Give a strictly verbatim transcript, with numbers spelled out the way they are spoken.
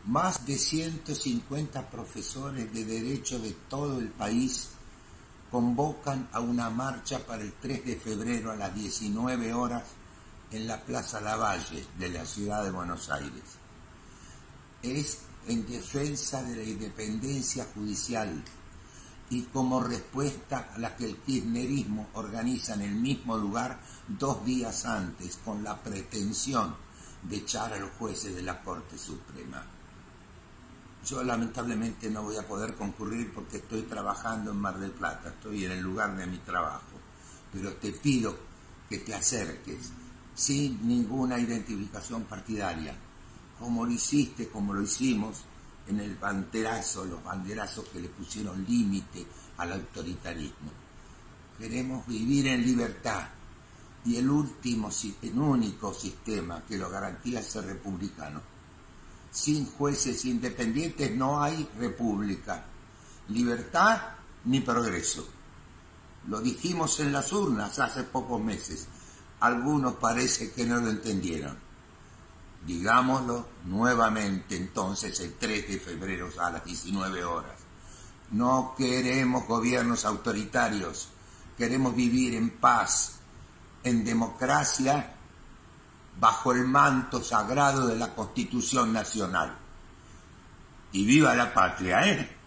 Más de ciento cincuenta profesores de derecho de todo el país convocan a una marcha para el tres de febrero a las diecinueve horas en la Plaza Lavalle de la ciudad de Buenos Aires. Es en defensa de la independencia judicial y como respuesta a la que el kirchnerismo organiza en el mismo lugar dos días antes con la pretensión de echar a los jueces de la Corte Suprema. Yo lamentablemente no voy a poder concurrir porque estoy trabajando en Mar del Plata, estoy en el lugar de mi trabajo, pero te pido que te acerques sin ninguna identificación partidaria, como lo hiciste, como lo hicimos en el banderazo, los banderazos que le pusieron límite al autoritarismo. Queremos vivir en libertad y el último, el único sistema que lo garantiza es el republicano. Sin jueces independientes no hay república, libertad ni progreso. Lo dijimos en las urnas hace pocos meses. Algunos parece que no lo entendieron. Digámoslo nuevamente entonces el tres de febrero a las diecinueve horas. No queremos gobiernos autoritarios, queremos vivir en paz, en democracia, bajo el manto sagrado de la Constitución Nacional. Y viva la patria, ¿eh?